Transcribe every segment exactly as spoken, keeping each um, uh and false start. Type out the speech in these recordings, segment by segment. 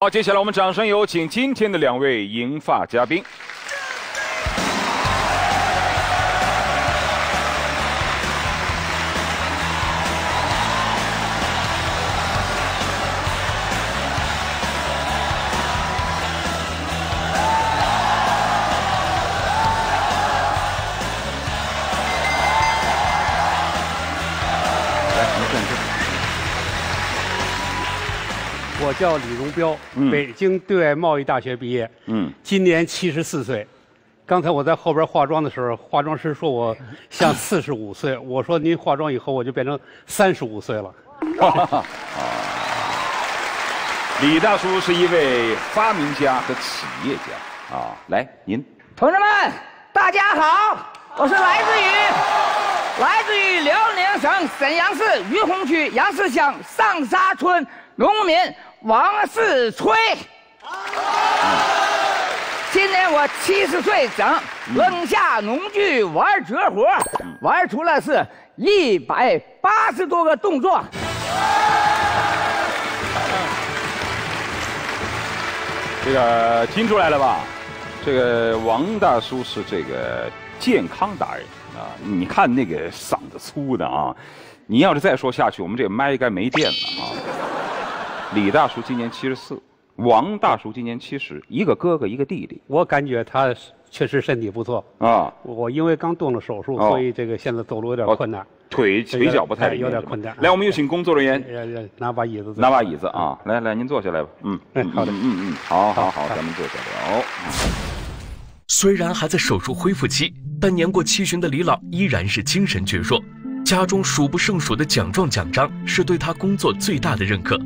好，接下来我们掌声有请今天的两位银发嘉宾。 我叫李荣彪，嗯、北京对外贸易大学毕业，嗯，今年七十四岁。刚才我在后边化妆的时候，化妆师说我像四十五岁，我说您化妆以后我就变成三十五岁了。 李大叔是一位发明家和企业家啊，来您。 同志们，大家好，我是来自于来自于辽宁省沈阳市于洪区杨市乡上沙村农民王世吹。今年我七十岁整，扔下农具玩绝活，玩出了是一百八十多个动作。 这个听出来了吧？这个王大叔是这个健康达人啊！你看那个嗓子粗的啊，你要是再说下去，我们这个麦该没电了啊！李大叔今年七十四，王大叔今年七十，一个哥哥一个弟弟。 我感觉他确实身体不错啊。我因为刚动了手术，哦、所以这个现在走路有点困难，哦、 腿腿脚不太有点困难。 来，我们有请工作人员拿把椅子， 拿把椅子啊！来来，您坐下来吧。嗯， 好的， 嗯嗯，好好好，咱们坐下聊。 虽然还在手术恢复期，但年过七旬的李老依然是精神矍铄。家中数不胜数的奖状奖章是对他工作最大的认可。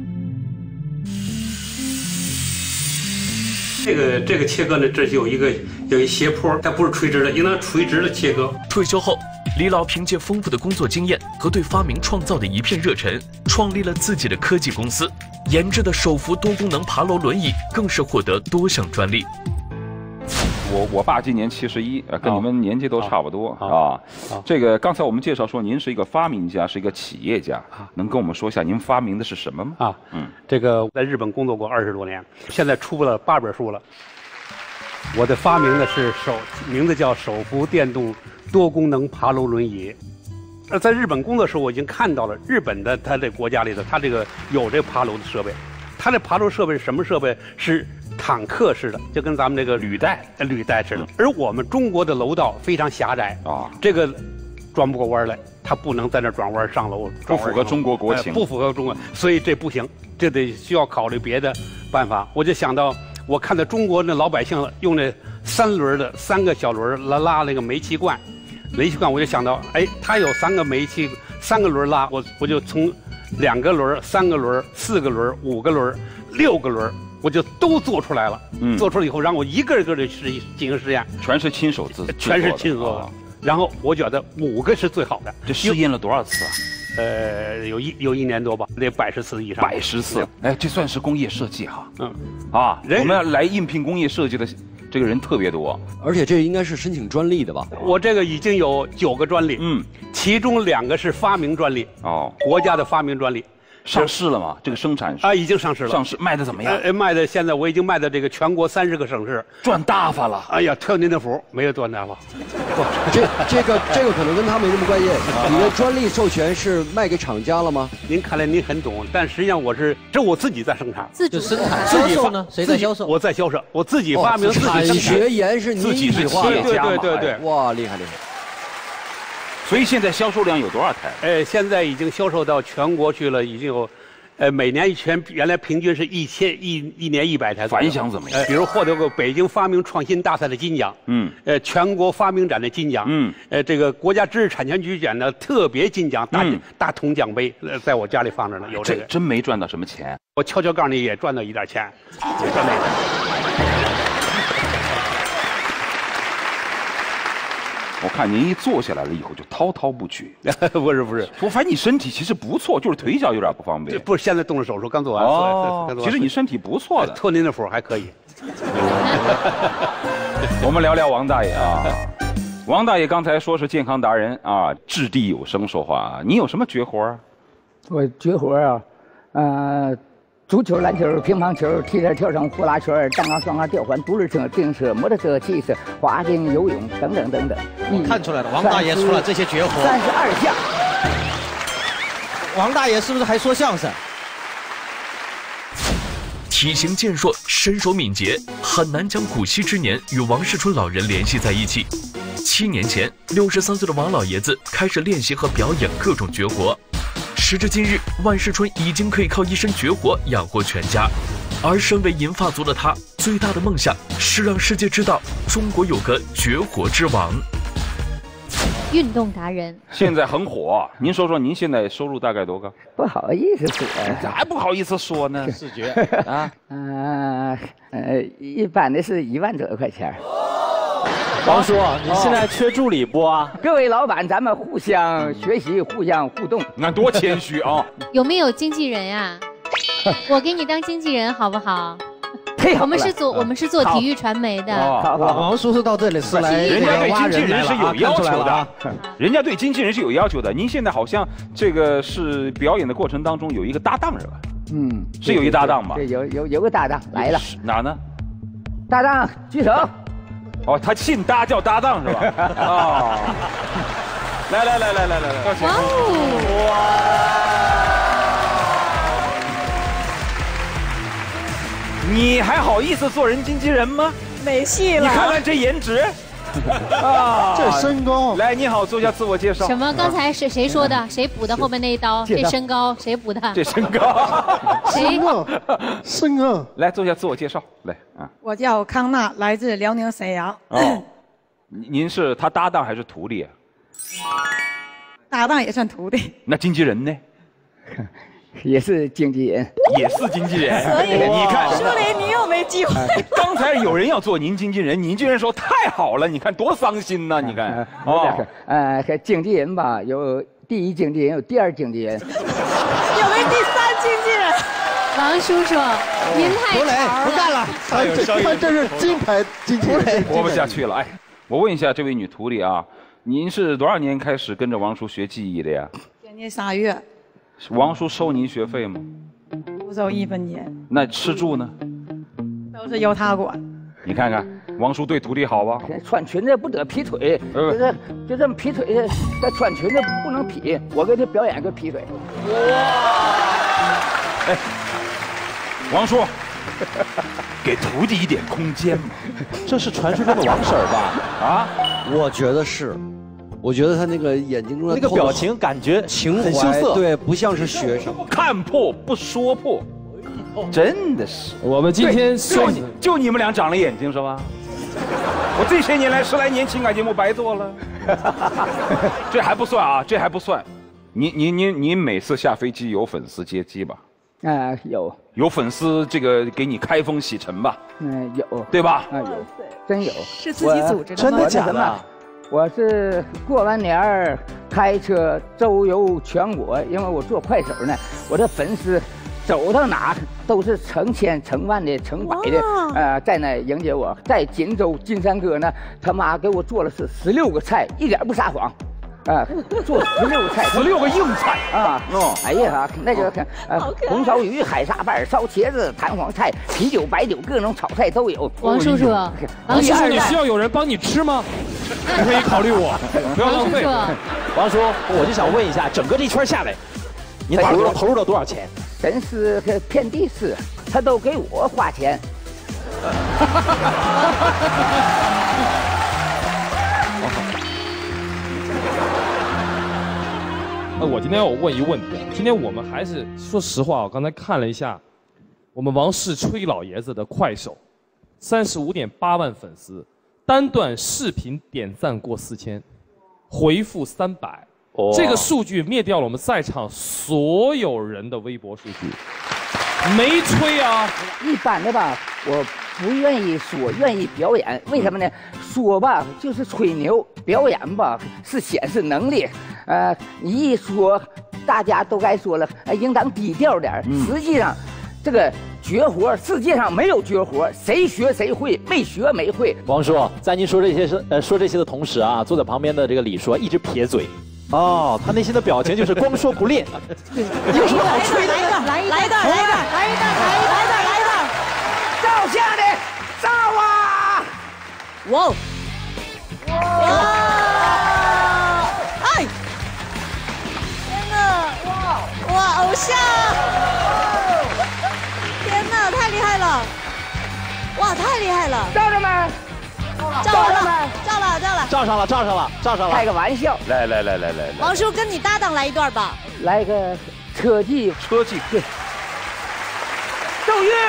这个这个切割呢，这是有一个有一斜坡，它不是垂直的，应当垂直的切割。 退休后，李老凭借丰富的工作经验和对发明创造的一片热忱，创立了自己的科技公司，研制的手扶多功能爬楼轮椅更是获得多项专利。 我我爸今年七十一，跟你们年纪都差不多啊。这个刚才我们介绍说您是一个发明家，是一个企业家，能跟我们说一下您发明的是什么吗？啊， 嗯，这个在日本工作过二十多年，现在出了八本书了。我的发明的是手，名字叫手扶电动多功能爬楼轮椅。呃，在日本工作的时候，我已经看到了日本的它这国家里的，它这个有这爬楼的设备。它这爬楼设备是什么设备？是坦克式的，就跟咱们这个履带、履带似的。而我们中国的楼道非常狭窄啊，这个转不过弯来，它不能在那转弯上楼， 不符合中国国情， 不符合中国，所以这不行，这得需要考虑别的办法。我就想到，我看到中国那老百姓用那三轮的三个小轮拉拉那个煤气罐，煤气罐我就想到，哎，它有三个煤气三个轮拉，我我就从两个轮、三个轮、四个轮、五个轮、六个轮。我就都做出来了，嗯，做出来以后，让我一个一个的实进行实验， 全是亲手自， 全是亲手做的。啊、然后我觉得五个是最好的。 这试验了多少次啊？ 呃，有一有一年多吧，得百十次以上。 百十次，哎，这算是工业设计哈。嗯，啊，我们要来应聘工业设计的这个人特别多， 而且这应该是申请专利的吧？ 我这个已经有九个专利，嗯，其中两个是发明专利，哦，国家的发明专利。 上市了吗？这个生产啊，已经上市了。 上市卖的怎么样？ 呃，卖的现在我已经卖到这个全国三十个省市， 赚大发了。 哎呀，特您的福，没有赚大发。 这这个这个可能跟他没什么关系。你的专利授权是卖给厂家了吗？ 您看来您很懂，但实际上我是这我自己在生产， 自己生产，销售呢？谁在销售？ 我在销售，我自己发明，自己产学研是自己是企业家嘛？ 对对对对， 哇，厉害厉害。 所以现在销售量有多少台？ 哎，现在已经销售到全国去了，已经有。呃，每年全原来平均是一千一一年一百台， 反响怎么样？ 呃，比如获得过北京发明创新大赛的金奖，嗯，呃，全国发明展的金奖，嗯，呃，这个国家知识产权局奖的特别金奖大、嗯、大铜奖杯，呃，在我家里放着呢，有这个。 真没赚到什么钱。 我悄悄告诉你，也赚到一点钱，也赚到一点。 我看您一坐下来了以后就滔滔不绝， 不是不是， 我发现你身体其实不错，就是腿脚有点不方便。 不是，现在动了手术，刚做完。 哦，其实你身体不错的， 托您的福还可以。 我们聊聊王大爷啊，王大爷刚才说是健康达人啊，掷地有声说话，你有什么绝活啊？ 我绝活啊，呃， 足球、篮球、乒乓球、踢毽、跳绳、呼啦圈、单杠、双杠、吊环、独轮车、自行车、摩托车、汽车、滑冰、游泳等等等等。 我看出来了，王大爷出了这些绝活。 三十二项。 王大爷是不是还说相声？ 体型健硕，身手敏捷，很难将古稀之年与王世春老人联系在一起。七年前，六十三岁的王老爷子开始练习和表演各种绝活。时至今日，万世春已经可以靠一身绝活养活全家。而身为银发族的他，最大的梦想是让世界知道中国有个绝活之王。 运动达人现在很火，您说说您现在收入大概多高？ 不好意思说， 这还不好意思说呢？ 视觉啊， 嗯呃，一般的是一万多块钱。 王叔，你现在缺助理不啊？ 各位老板，咱们互相学习，互相互动。 那多谦虚啊！ 有没有经纪人呀？我给你当经纪人好不好？我们是做我们是做体育传媒的。 好好， 王叔叔到这里是来人家对经纪人是有要求的啊， 人家对经纪人是有要求的。您现在好像这个是表演的过程当中有一个搭档是吧？ 嗯， 是有一搭档吧？ 对，有有有个搭档来了。 哪呢？ 搭档举手。 哦，他姓搭叫搭档是吧？哦，来来来来来来来， 哇哦！ 哇！你还好意思做人经纪人吗？ 没戏了。 你看看这颜值，啊， 这身高。 来，你好，做一下自我介绍。 什么？刚才是谁说的？谁补的后面那一刀？这身高谁补的？ 这身高。 谁？ 身高。 来做一下自我介绍，来啊。 我叫康娜，来自辽宁沈阳。 哦，您是他搭档还是徒弟啊？ 搭档也算徒弟。 那经纪人呢？ 也是经纪人， 也是经纪人。 所以你看， 舒林，你又没机会。 刚才有人要做您经纪人，您居然说太好了，你看多伤心呐！你看， 哦，呃，经纪人吧，有第一经纪人，有第二经纪人， 有没第三经纪人？ 王叔叔，您太潮了， 不干了， 他这他这是金牌经纪人， 活不下去了。哎，我问一下这位女徒弟啊，您是多少年开始跟着王叔学技艺的呀？ 今年仨月。 王叔收您学费吗？ 不收一分钱。 那吃住呢？ 都是由他管。 你看看，王叔对徒弟好吧？ 穿裙子不得劈腿，就这就这么劈腿的，这穿裙子不能劈。我给他表演个劈腿。 哇！哎，王叔，给徒弟一点空间嘛。 这是传说中的王婶儿吧？ 啊， 我觉得是。我觉得他那个眼睛中的那个表情感觉情很羞涩， 对，不像是学生。 看破不说破，真的是。 我们今天就你就你们俩长了眼睛是吧？我这些年来十来年情感节目白做了，这还不算啊，这还不算。您您您您每次下飞机有粉丝接机吧？ 啊、呃，有。 有粉丝这个给你开封洗尘吧？ 嗯，有。 对吧？ 啊，有，真有。 是自己组织的吗？ 真的假的？ 我是过完年儿开车周游全国，因为我做快手呢，我的粉丝走到哪都是成千成万的、成百的，呃，在那迎接我。在锦州金山哥呢，他妈给我做了是十六个菜，一点不撒谎。啊，做十六个菜， 十六个硬菜啊！哦，哎呀，那个呃，红烧鱼、海沙瓣、烧茄子、弹簧菜、啤酒、白酒，各种炒菜都有。 王叔叔， 王叔叔，你需要有人帮你吃吗？你可以考虑我，不要浪费。 王叔，我就想问一下，整个这圈下来，你投入投入了多少钱？ 真是个遍地吃，他都给我花钱。 那我今天要问一问题，今天我们还是说实话，我刚才看了一下，我们王世吹老爷子的快手，三十五点八万粉丝，单段视频点赞过四千，回复三百，哦，这个数据灭掉了我们在场所有人的微博数据，没吹啊。 一般的吧，我不愿意说，愿意表演，为什么呢？说吧就是吹牛，表演吧是显示能力。呃，你一说，大家都该说了，呃，应当低调点。嗯、实际上，这个绝活世界上没有绝活，谁学谁会，没学没会。 王叔，在您说这些是呃说这些的同时啊，坐在旁边的这个李叔一直撇嘴， 哦，他内心的表情就是光说不练。有什么好吹的？ 来一段，来一段，来一段，来一段，来一段，来一段，来一段， 照相的照啊！ 哇哇！哎！天哪！哇哇！偶像！天哪，太厉害了！哇，太厉害了！ 照着吗？ 照了，照了，照了， 照上了，照上了，照上了。 开个玩笑。 来来来来来来， 王叔跟你搭档来一段吧。 来个车技， 车技对。 奏乐。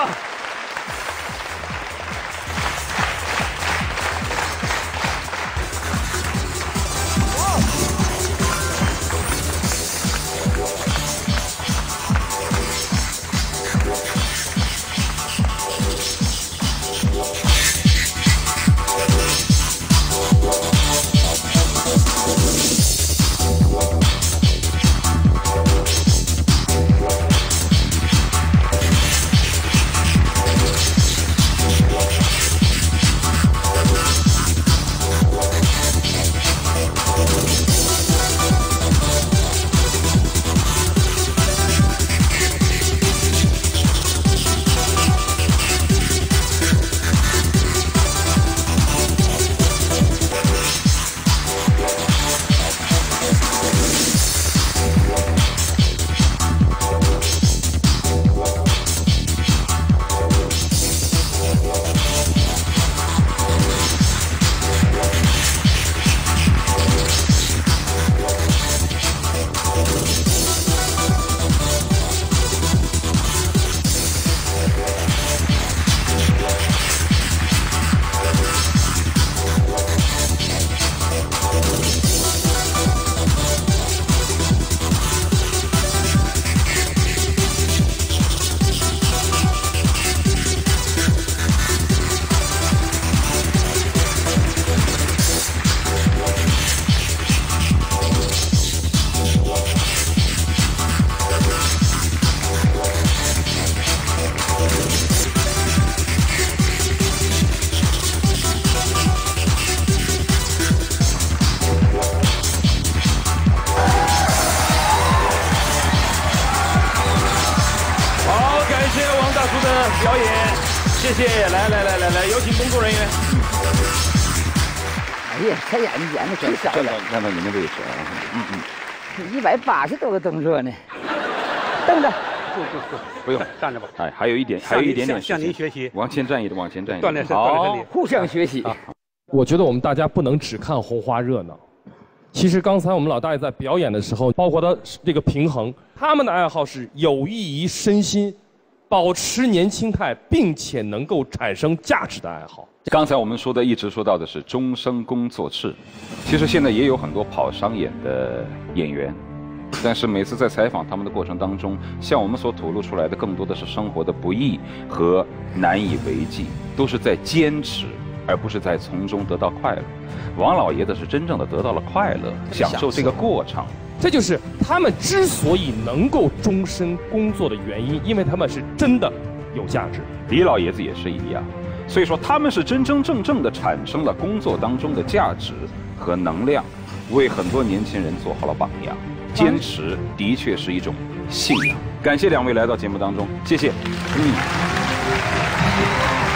表演，谢谢，来来来来来，有请工作人员。 哎呀，开眼睛眼睛真小了， 看到您的位置啊，嗯嗯，一百八十多个动作呢，瞪着， 不不不， 不用站着吧。 哎，还有一点，还有一点点， 向您学习， 往前站一点，往前站一点， 锻炼身，锻炼身体， 互相学习。 我觉得我们大家不能只看红花热闹。其实刚才我们老大爷在表演的时候，包括他这个平衡，他们的爱好是有益于身心，保持年轻态，并且能够产生价值的爱好。 刚才我们说的一直说到的是终生工作室，其实现在也有很多跑商演的演员，但是每次在采访他们的过程当中，像我们所吐露出来的更多的是生活的不易和难以为继，都是在坚持，而不是在从中得到快乐。王老爷子是真正的得到了快乐，享受这个过程。 这就是他们之所以能够终身工作的原因，因为他们是真的有价值。 李老爷子也是一样，所以说他们是真真正正的产生了工作当中的价值和能量，为很多年轻人做好了榜样。坚持的确是一种信仰。感谢两位来到节目当中，谢谢。嗯。